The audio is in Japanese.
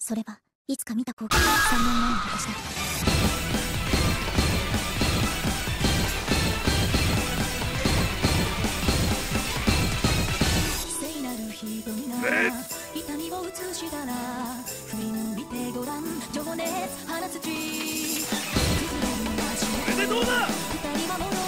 それはいつか見た光景。3年前の私だ。聖なる瞳が痛みを映したら振り向いてごらん。情熱放つ血。それでどうだ。二人はもの